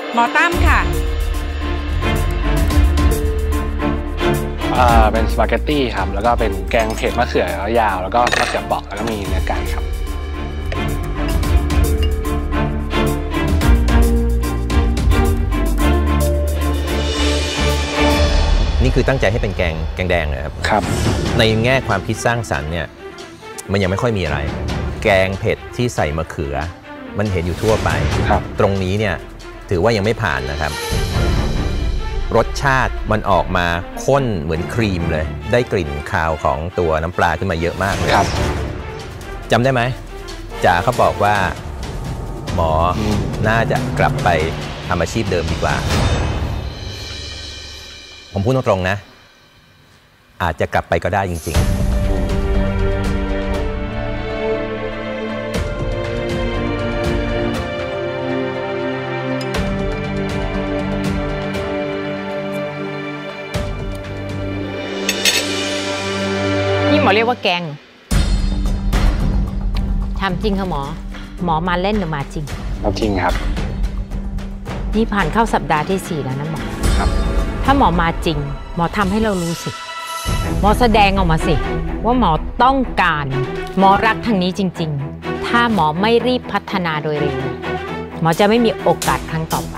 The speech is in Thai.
หมอตั้มค่ะเป็นสปาเกตตี้ครับแล้วก็เป็นแกงเผ็ดมะเขือยาวแล้วก็มะเขือเปราะแล้วก็มีเนื้อไก่ครับนี่คือตั้งใจให้เป็นแกงแดงนะครับครับในแง่ความคิดสร้างสรรค์เนี่ยมันยังไม่ค่อยมีอะไรแกงเผ็ดที่ใส่มะเขือมันเห็นอยู่ทั่วไปตรงนี้เนี่ยถือว่ายังไม่ผ่านนะครับรสชาติมันออกมาข้นเหมือนครีมเลยได้กลิ่นคาวของตัวน้ำปลาขึ้นมาเยอะมากเลยจำได้ไหมจ๋าเขาบอกว่าหมอน่าจะกลับไปทำอาชีพเดิมดีกว่าผมพูดตรงๆนะอาจจะกลับไปก็ได้จริงๆนี่หมอเรียกว่าแกงทำจริงค่ะหมอมาเล่นหรือมาจริงจริงครับนี่ผ่านเข้าสัปดาห์ที่4แล้วนะหมอครับถ้าหมอมาจริงหมอทำให้เรารู้สิหมอแสดงออกมาสิว่าหมอต้องการหมอรักทางนี้จริงๆถ้าหมอไม่รีบพัฒนาโดยเร็วหมอจะไม่มีโอกาสครั้งต่อไป